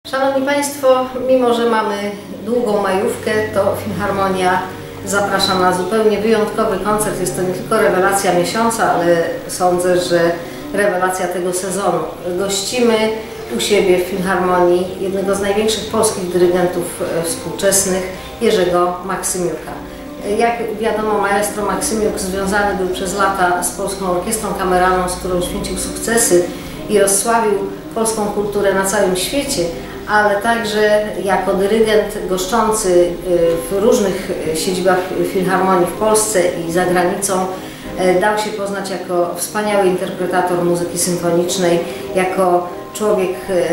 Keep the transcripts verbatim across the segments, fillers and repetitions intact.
Szanowni Państwo, mimo że mamy długą majówkę, to Filharmonia zaprasza na zupełnie wyjątkowy koncert. Jest to nie tylko rewelacja miesiąca, ale sądzę, że rewelacja tego sezonu. Gościmy u siebie w Filharmonii jednego z największych polskich dyrygentów współczesnych, Jerzego Maksymiuka. Jak wiadomo, maestro Maksymiuk związany był przez lata z Polską Orkiestrą Kameralną, z którą święcił sukcesy i rozsławił polską kulturę na całym świecie, ale także jako dyrygent goszczący w różnych siedzibach Filharmonii w Polsce i za granicą dał się poznać jako wspaniały interpretator muzyki symfonicznej, jako człowiek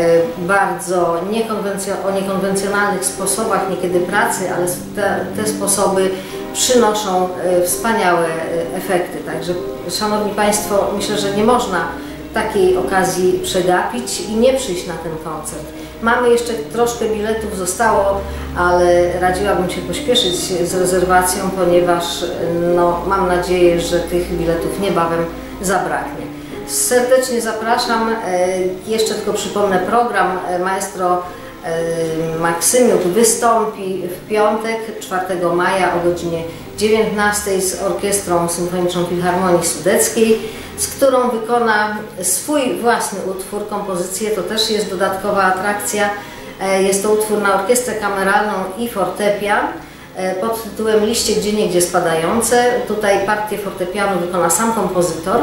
bardzo niekonwencjo- o niekonwencjonalnych sposobach niekiedy pracy, ale te, te sposoby przynoszą wspaniałe efekty. Także, Szanowni Państwo, myślę, że nie można takiej okazji przegapić i nie przyjść na ten koncert. Mamy jeszcze troszkę biletów, zostało, ale radziłabym się pośpieszyć z rezerwacją, ponieważ no, mam nadzieję, że tych biletów niebawem zabraknie. Serdecznie zapraszam. Jeszcze tylko przypomnę program. Maestro Maksymiuk wystąpi w piątek, czwartego maja o godzinie dziewiętnastej z Orkiestrą Symfoniczną Filharmonii Sudeckiej, z którą wykona swój własny utwór, kompozycję. To też jest dodatkowa atrakcja. Jest to utwór na orkiestrę kameralną i fortepian pod tytułem Liście gdzieniegdzie spadające. Tutaj partię fortepianu wykona sam kompozytor.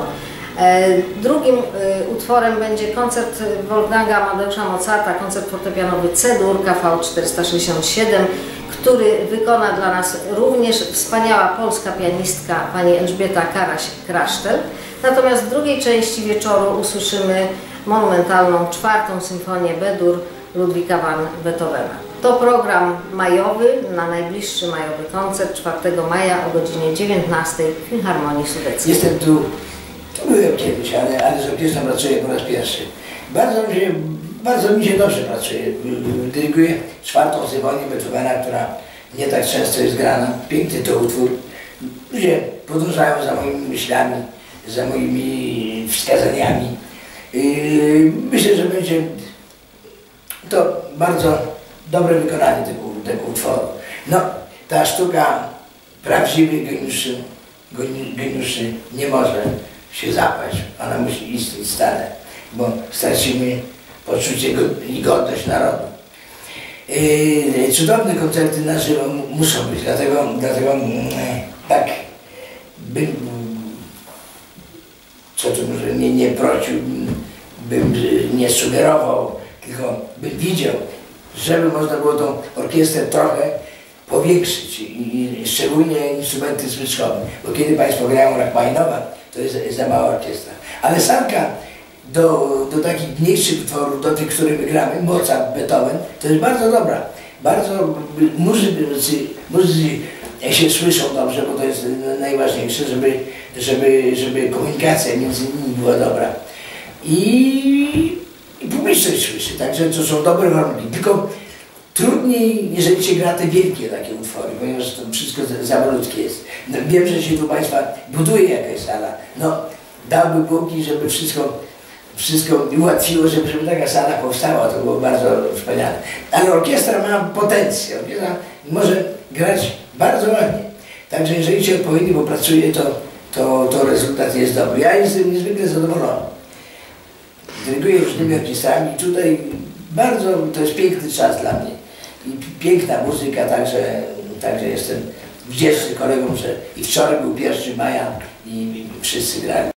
Drugim utworem będzie koncert Wolfganga Amadeusza Mozarta, koncert fortepianowy C-dur K V czterysta sześćdziesiąt siedem, który wykona dla nas również wspaniała polska pianistka pani Elżbieta Karaś-Krasztel. Natomiast w drugiej części wieczoru usłyszymy monumentalną czwartą symfonię B-dur Ludwika van Beethovena. To program majowy na najbliższy majowy koncert czwartego maja o godzinie dziewiętnastej w Filharmonii Sudeckiej. Jestem tu, to byłem kiedyś, ale, ale z orkiestrą pracuję po raz pierwszy. Bardzo mi się, bardzo mi się dobrze pracuje. Dyryguję czwartą symfonię Beethovena, która nie tak często jest grana. Piękny to utwór. Ludzie podążają za moimi myślami, za moimi wskazaniami. Myślę, że będzie to bardzo dobre wykonanie tego, tego utworu. No, ta sztuka prawdziwych geniuszy, geniuszy nie może się zapaść. Ona musi istnieć stale, bo stracimy poczucie i godność narodu. Yy, cudowne koncerty na żywo muszą być, dlatego, dlatego yy, tak bym, co tu może nie, nie prosił, bym nie sugerował, tylko bym widział, żeby można było tą orkiestrę trochę powiększyć i, i szczególnie instrumenty smyczkowe, bo kiedy Państwo grają Rachmaninowa, to jest, jest za mała orkiestra. Ale sanka do, do takich mniejszych utworów, do tych, które my gramy, Mozart, Beethoven, to jest bardzo dobra. Bardzo muzycy, muzycy się słyszą dobrze, bo to jest najważniejsze, żeby, żeby, żeby komunikacja między nimi była dobra. I, i publiczność słyszy, także to są dobre warunki. Tylko trudniej, jeżeli się gra te wielkie takie utwory, ponieważ to wszystko za malutkie jest. No, wiem, że się tu Państwa buduje jakaś sala. No, dałby Bóg i żeby wszystko, wszystko ułatwiło, żeby, żeby taka sala powstała, to było bardzo wspaniale. Ale orkiestra ma potencjał, orkiestra może grać bardzo ładnie. Także jeżeli się odpowiednio popracuje, to, to, to rezultat jest dobry. Ja jestem niezwykle zadowolony. Dyryguję różnymi orkiestrami i tutaj bardzo, to jest piękny czas dla mnie. I piękna muzyka, także, także jestem wdzięczny kolegom, że i wczoraj był pierwszy maja i wszyscy grali